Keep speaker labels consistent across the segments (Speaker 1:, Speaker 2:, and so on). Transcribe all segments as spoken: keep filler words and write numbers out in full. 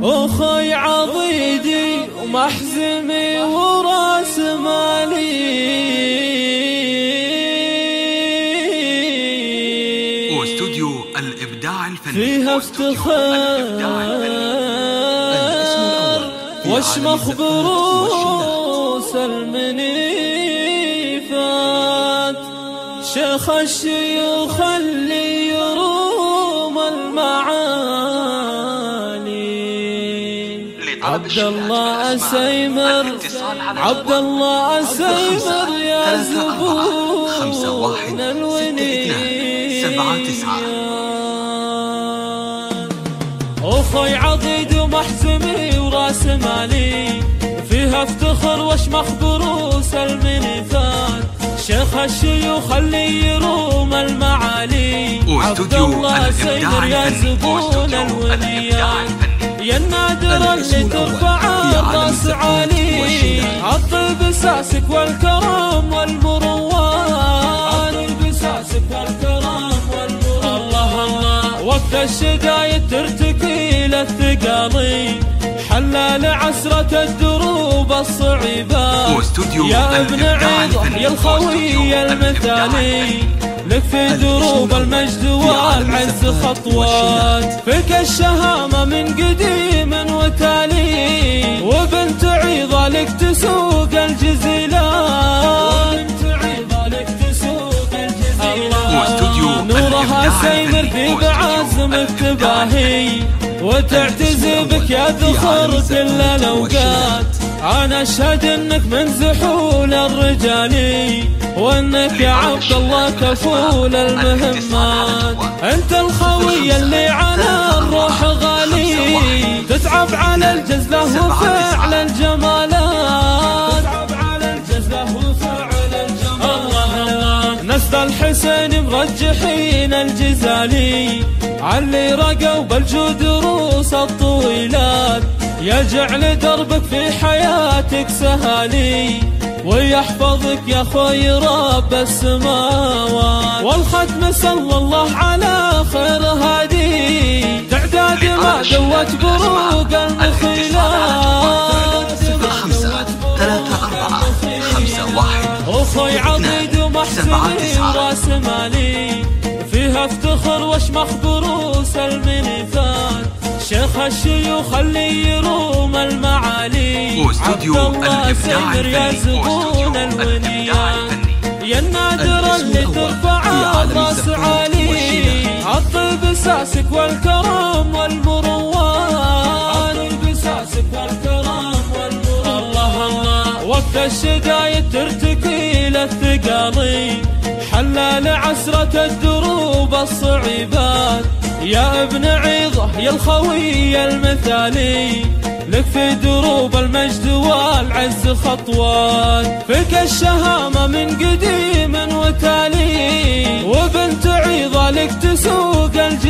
Speaker 1: أخي عضيدي ومحزمي وراس مالي،
Speaker 2: واستوديو الإبداع الفني
Speaker 1: فيها افتخار واشمخ بروس المنيفات، شيخ الشيوخ اللي يروم المعالي، عبد الله أسيمر عبد الله أسيمر يا زبون الونيفات. أخي عضيد ومحزمي وراس مالي، فيها افتخر واشمخ بروس المنيفات، شيخ الشيوخ اللي يروم المعالي، عبد الله سيمر يا زبون الونيات، يا النادر اللي ترفع الراس عالي، عطل بساسك والكرم والمروات، بساسك والكرم والمروات. الله الله وقت الشدايد ترتكي للثقالي، حلال عسرة الدروب الصعيبات، يا ابن عيضة يا الخوي المثالي، لك في دروب المجد والعز خطوات، فيك الشهامة من قديم وتالي، وبنت عيضة لك تسوق الجزيلات، وبنت عيضة لك تسوق الجزيلات. نورها سيمر في بعزمك تباهي، وتعتزي بك يا ذخر كل الأوقات، أنا أشهد إنك من زحول الرجالي، وإنك يا عبد الله كفول المهمات، أنت الخوي اللي على الروح غالي، تتعب على الجزلة وفعل الجمالات، تتعب على الجزلة وفعل الجمالات. نسل الحسين مرجحين الجزالي، علي رقوا بالجود روس الطويلات، يجعل دربك في حياتك سهالي، ويحفظك يا خوي رب السماوات، والختم صلى الله على خير هادي، تعداد ما دوت بروق المخيلات.
Speaker 2: صفر خمسة ثلاثة أربعة خمسة واحد
Speaker 1: أخي عضيد ومحزمي وراس مالي، فيها افتخر واشمخ بروس المنيفات، شيخ الشيوخ اللي يروم المعالي، عبد الله سيمر يا زبون الونيات، يا النادر اللي ترفع الراس عالي، عطل بساسك والكرم والمروات، بساسك والكرم والمروات. الله الله وقت الشدايد ترتكي للثقالي، حلال عسرة الدروب الصعيبات، يا ابن عيضة يا الخوي المثالي، لك في دروب المجد والعز خطوات، فيك الشهامة من قديم وتالي، وبنت عيضة لك تسوق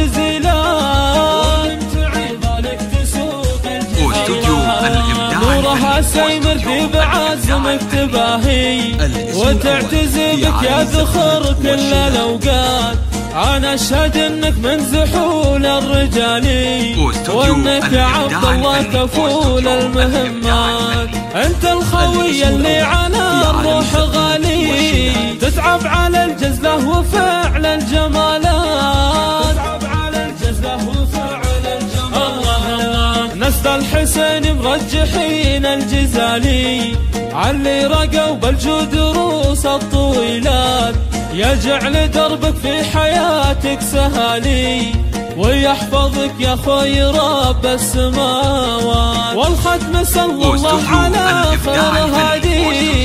Speaker 1: الجزيلات، وبنت عيضة لك تسوق الجزيلات. نورها سيمر في بعزمك تباهي، وتعتزي بك يا ذخر كل الأوقات، أنا أشهد إنك من زحول الرجالي، وإنك يا عبد الله كفول المهمات، أنت الخوي اللي على الروح غالي، تتعب على الجزلة وفعل الجمالات، تتعب على الجزلة وفعل الجمالات. نسل الحسين مرجحين الجزالي، علي رقوا بالجود روس الطويلات، يجعل دربك في حياتك سهالي، ويحفظك يا خوي رب السماوات، والختم صلى الله على خير هادي،